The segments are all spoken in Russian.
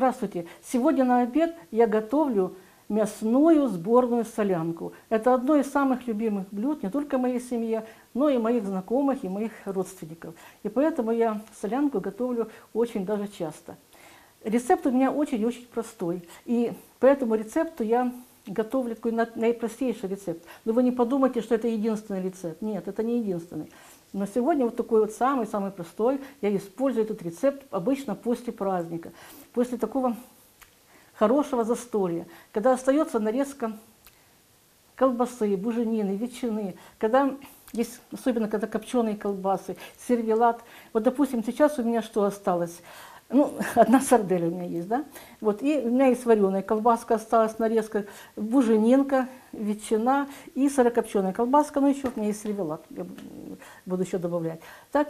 Здравствуйте! Сегодня на обед я готовлю мясную сборную солянку. Это одно из самых любимых блюд не только моей семьи, но и моих знакомых и моих родственников. И поэтому я солянку готовлю очень даже часто. Рецепт у меня очень-очень простой. И по этому рецепту я готовлю такой наипростейший рецепт. Но вы не подумайте, что это единственный рецепт. Нет, это не единственный. Но сегодня вот такой вот самый-самый простой. Я использую этот рецепт обычно после праздника. После такого хорошего застолья, когда остается нарезка колбасы, буженины, ветчины, когда есть, особенно когда копченые колбасы, сервелат. Вот, допустим, сейчас у меня что осталось? Ну, одна сардель у меня есть, да? Вот, и у меня есть вареная колбаска осталась, нарезка, буженинка, ветчина и сырокопченая колбаска, ну, еще у меня есть сервелат, я буду еще добавлять. Так,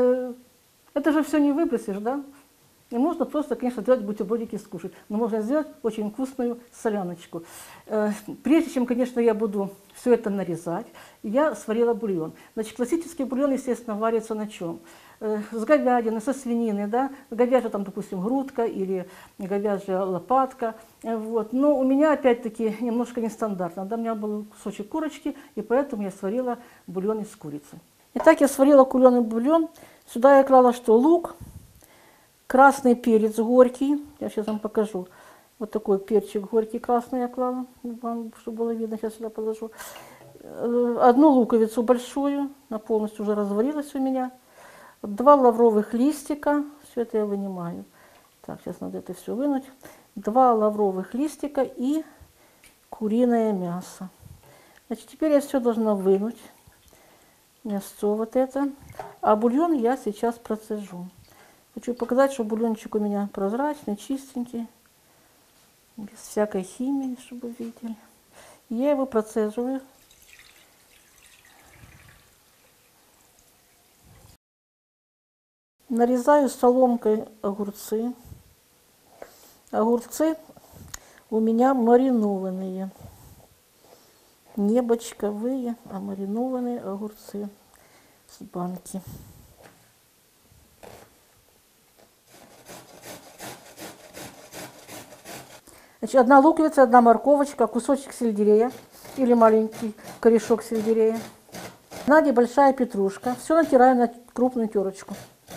это же все не выбросишь, да? И можно просто, конечно, делать бутербродики и скушать. Но можно сделать очень вкусную соляночку. Прежде чем, конечно, я буду все это нарезать, я сварила бульон. Значит, классический бульон, естественно, варится на чем? С говядины, со свинины, да? Говяжья, там, допустим, грудка или говяжья лопатка. Вот. Но у меня, опять-таки, немножко нестандартно. Да, у меня был кусочек курочки, и поэтому я сварила бульон из курицы. Итак, я сварила куриный бульон. Сюда я клала что? Лук. Красный перец горький, я сейчас вам покажу. Вот такой перчик горький красный я клала, чтобы было видно, сейчас сюда положу. Одну луковицу большую, она полностью уже разварилась у меня. 2 лавровых листика, все это я вынимаю. Так, сейчас надо это все вынуть. 2 лавровых листика и куриное мясо. Значит, теперь я все должна вынуть, мясо вот это. А бульон я сейчас процежу. Хочу показать, что бульончик у меня прозрачный, чистенький, без всякой химии, чтобы вы видели. Я его процеживаю. Нарезаю соломкой огурцы. Огурцы у меня маринованные. Не бочковые, а маринованные огурцы с банки. Значит, 1 луковица, 1 морковочка, кусочек сельдерея или маленький корешок сельдерея, 1 небольшая петрушка. Все натираю на крупную терочку.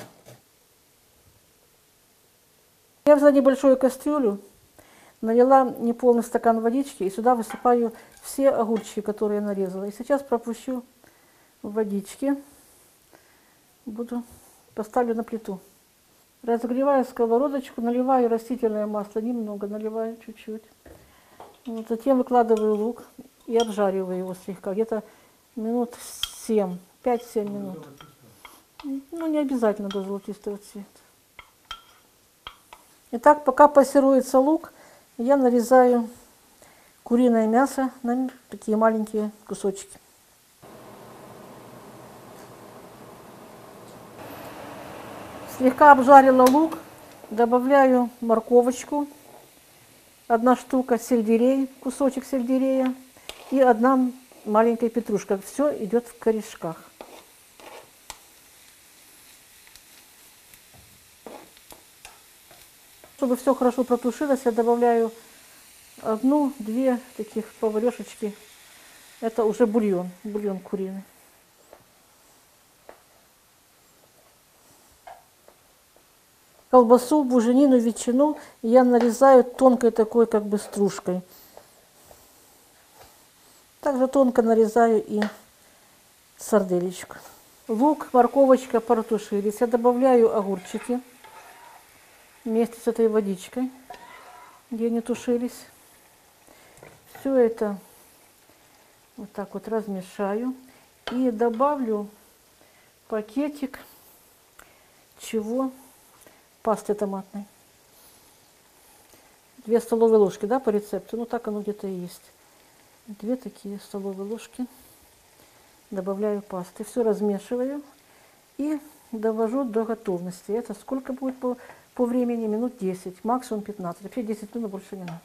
Я взяла небольшую кастрюлю, налила неполный стакан водички и сюда высыпаю все огурчики, которые я нарезала. И сейчас пропущу водички, поставлю на плиту. Разогреваю сковородочку, наливаю растительное масло, немного наливаю, чуть-чуть. Вот, затем выкладываю лук и обжариваю его слегка, где-то минут 7, 5-7 минут. Ну, не обязательно до золотистого цвета. Итак, пока пассируется лук, я нарезаю куриное мясо на такие маленькие кусочки. Слегка обжарила лук, добавляю морковочку, 1 штука сельдерей, кусочек сельдерея и 1 маленькая петрушка. Все идет в корешках. Чтобы все хорошо протушилось, я добавляю 1-2 таких поварешечки. Это уже бульон куриный. Колбасу, буженину, ветчину я нарезаю тонкой такой как бы стружкой. Также тонко нарезаю и сарделечку. Лук, морковочка протушились. Я добавляю огурчики вместе с этой водичкой, где они тушились. Все это вот так вот размешаю и добавлю пакетик чего? Пасты томатной. 2 столовые ложки, да, по рецепту. Ну, так оно где-то и есть. 2 такие столовые ложки. Добавляю пасты. Все размешиваю и довожу до готовности. Это сколько будет по времени? Минут 10, максимум 15. Вообще 10 минут, больше не надо.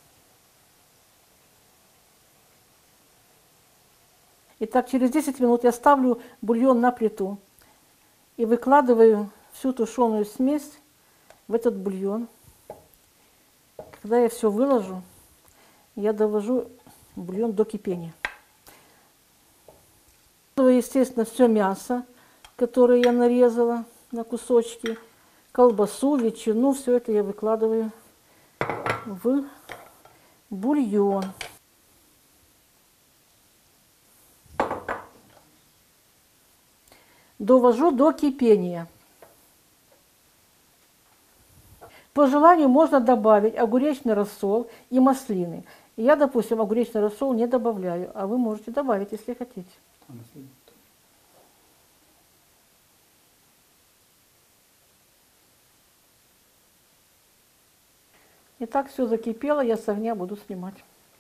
Итак, через 10 минут я ставлю бульон на плиту и выкладываю всю тушеную смесь в этот бульон. Когда я все выложу, я довожу бульон до кипения. Естественно, все мясо, которое я нарезала на кусочки, колбасу, ветчину, все это я выкладываю в бульон. Довожу до кипения. По желанию можно добавить огуречный рассол и маслины. Я, допустим, огуречный рассол не добавляю, а вы можете добавить, если хотите. Итак, все закипело, я с огня буду снимать.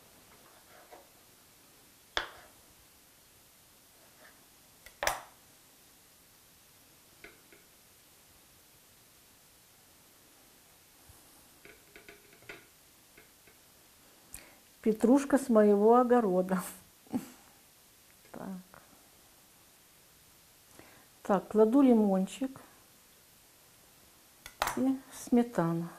Петрушка с моего огорода. Так, кладу лимончик и сметану.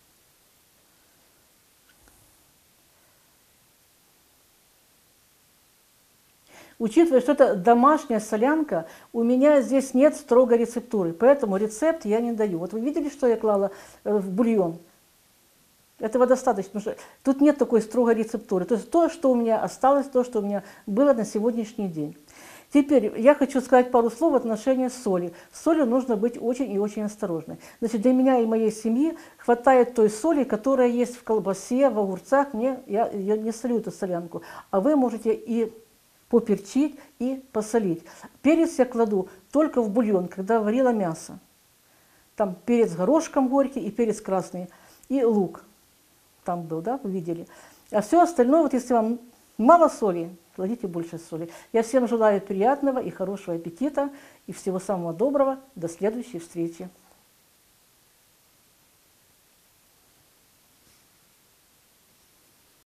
Учитывая, что это домашняя солянка, у меня здесь нет строгой рецептуры, поэтому рецепт я не даю. Вот вы видели, что я клала в бульон? Этого достаточно, потому что тут нет такой строгой рецептуры. То есть то, что у меня осталось, то, что у меня было на сегодняшний день. Теперь я хочу сказать пару слов в отношении соли. С солью нужно быть очень и очень осторожной. Значит, для меня и моей семьи хватает той соли, которая есть в колбасе, в огурцах. Я не солю эту солянку. А вы можете и поперчить, и посолить. Перец я кладу только в бульон, когда варила мясо. Там перец горошком горький и перец красный, и лук. Там был, да, вы видели. А все остальное, вот если вам мало соли, кладите больше соли. Я всем желаю приятного и хорошего аппетита, и всего самого доброго. До следующей встречи.